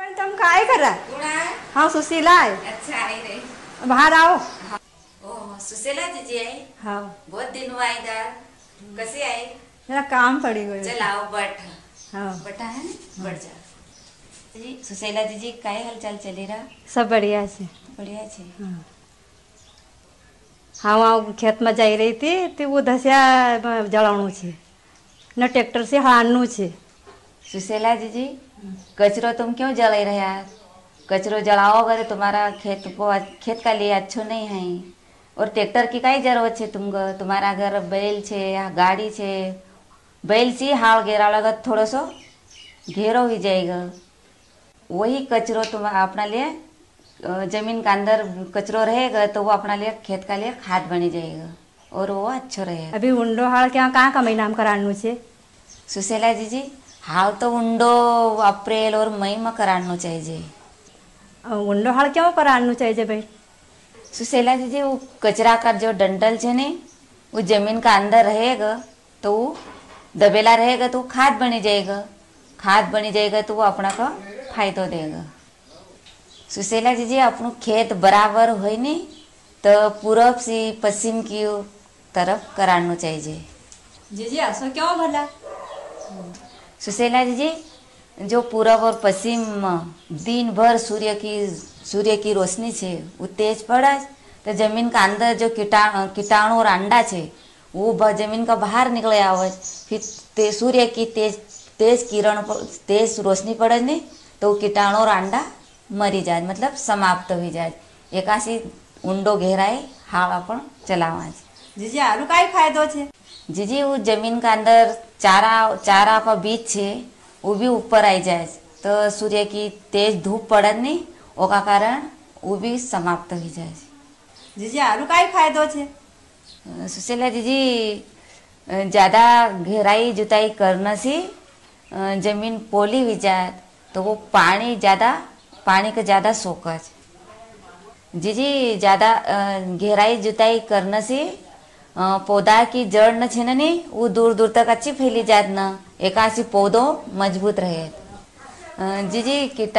पण तुम काय कर रहा? हाँ सुशीला है। अच्छा आई रही। बाहर आओ। ओह सुशीला दीदी आई। हाँ बहुत दिन हुआ इधर। कैसे आई? मेरा काम पड़ी गई। चल आओ बैठ। हाँ बैठा है ना, बैठ जा। जी सुशीला दीदी काय हालचाल चली रहा? सब बढ़िया છે। बढ़िया छे। हाँ वहाँ खेत में जाई रही थी तो वो धसिया जलाणु छे न ट्रैक्टर से हारनु छे। सुशीला दीदी कचरो तुम क्यों जला रहे यार? कचरो जलाओगे तो तुम्हारा खेत का लिए अच्छो नहीं है। और ट्रैक्टर की काय जरूरत है तुमको? तुम्हारा घर बैल छे या गाड़ी छे। बैल से हाल घेरा लगा थोड़ा सो घेरो ही जाएगा। वही कचरो तुम अपना लिए जमीन के अंदर कचरो रहेगा तो वो अपना लिए खेत का लिए खाद बनी जाएगा और वो अच्छा रहेगा। अभी उंडो हाल क्या कहाँ का महीना में करानु छे? सुशीला दीदी हाल तो उंडो अप्रैल और मई में कराना चाहिए। उंडो हाल क्यों करानु चाहिए भाई? सुशीला दीदी वो कचरा का जो डंठल है ने वो जमीन का अंदर रहेगा तो वो दबेला रहेगा तो खाद बनी जाएगा। खाद बनी जाएगा तो वो अपना का फायदा देगा। सुशीला दीदी अपनों खेत बराबर हो नहीं तो पूरब से पश्चिम की तरफ कराना चाहिए। जीजी ऐसा क्यों भला? सुशीला दीदी जो पूरब और पश्चिम दिन भर सूर्य की रोशनी छे वो तेज पड़े तो जमीन का अंदर जो कीटाणु और अंडा छे वो जमीन का बाहर निकले आवे। फिर सूर्य की तेज किरण तेज रोशनी पड़े नहीं तो कीटाणु और अंडा मरी जाए मतलब समाप्त हो जाए। एकासी ऊंडो घेराए हाल अपन चलावा। जीजी आरु काय फायदो छे? जीजी वो जमीन का अंदर चारा का बीज छे वो भी ऊपर आई जाए तो सूर्य की तेज धूप पड़े नहीं ओका कारण वो भी समाप्त हो जाए। जीजी आरु काय फायदो छे? सुशीला दीदी ज़्यादा घेराई जुताई करने से जमीन पोली हो जाए तो वो पानी का ज़्यादा सोकज। जीजी ज़्यादा घेराई जुताई करने से पौधा की जड़ न छे न नहीं वो दूर दूर तक अच्छी फैली जात न एकासी पौधो मजबूत रहे। जीजी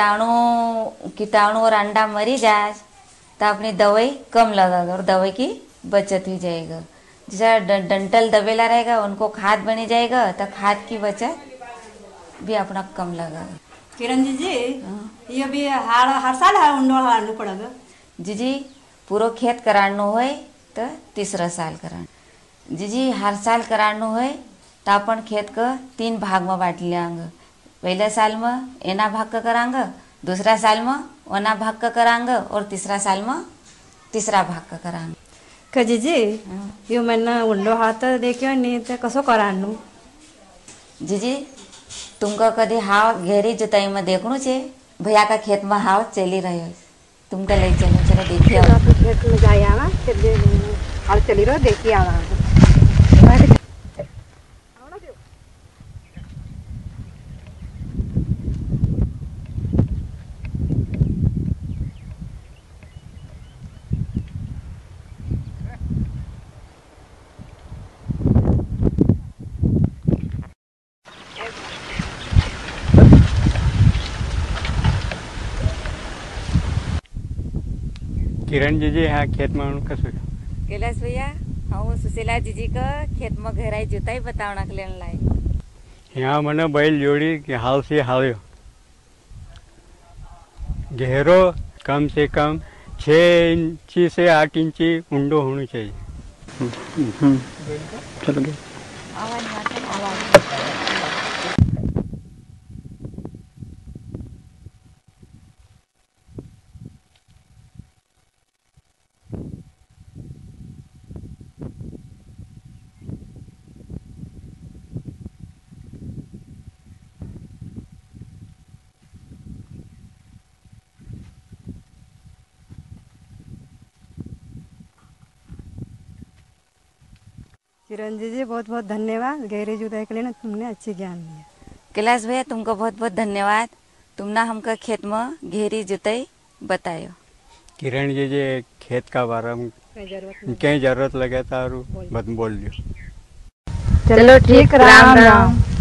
कीटाणु और अंडा मरी जाए तो अपनी दवाई कम लगेगा और दवाई की बचत हो जाएगा। जैसा डंठल दबेला रहेगा उनको खाद बनी जाएगा तो खाद की बचत भी अपना कम लगेगा। किरण जीजी ये भी हर साल उंडो हारनु पड़ेगा? जीजी पूरा खेत कराना हो तो तीसरा साल कराना। जीजी हर साल कराना हो तो अपन खेत का 3 भाग में बांट लियांगे। पहले साल में एना भाग का करांगे, दूसरा साल में ओना भाग का करांगे और तीसरा साल में तीसरा भाग का करांगे। का जीजी यो मैंने उंडो हाल तो देखियो नहीं तो कसो करानु? जीजी तुमको कभी हाव घेरी जुताई में देखणु छे? भैया का खेत में हाव चली रही तुमको ले चलो देखिए। खेत में जाए आवा हाल चली रहो देखिए आवा। किरण जीजी हाँ खेत में कसो? कैलाश भैया हाँ सुशीला जीजी का खेत में घेराई जुताई बतावना के लिए लाई। यहाँ मैंने बैल जोड़ी कि हाल से हाल्यो घेरो कम से कम 6 इंची से 8 इंची ऊंडो होना चाहिए। चलो किरण जीजी बहुत बहुत धन्यवाद। गहरी जुताई के लिए ना तुमने अच्छी ज्ञान दिया। कैलाश भैया तुमको बहुत बहुत धन्यवाद। तुमने हमको खेत में घेरी जुताई बतायो। किरण जीजी खेत का बारे में कहीं जरूरत लगे तो बोल दियो। चलो ठीक राम राम।